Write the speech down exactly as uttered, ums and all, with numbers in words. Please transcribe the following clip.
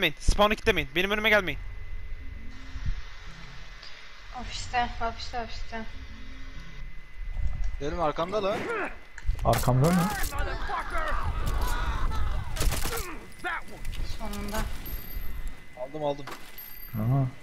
Gitmeyin. Spawn'a gitmeyin. Benim önüme gelmeyin. Ofiste, ofiste, ofiste. Benim arkamda lan. Arkamda mı? Sonunda. Aldım aldım. Aha.